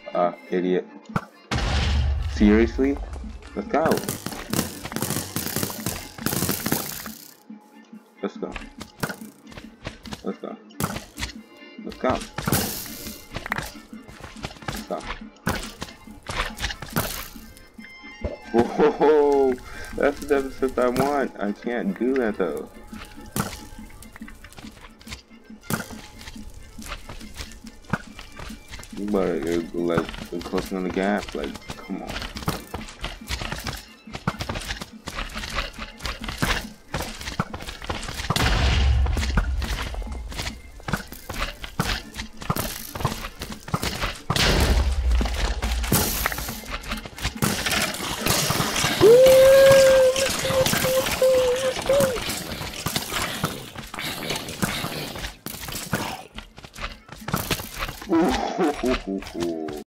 Idiot. Seriously? Let's go. Let's go. Let's go. Let's go. Let's go. Whoa! That's the deficit I want. I can't do that though. But like closing on the gap, like come on. Ooh.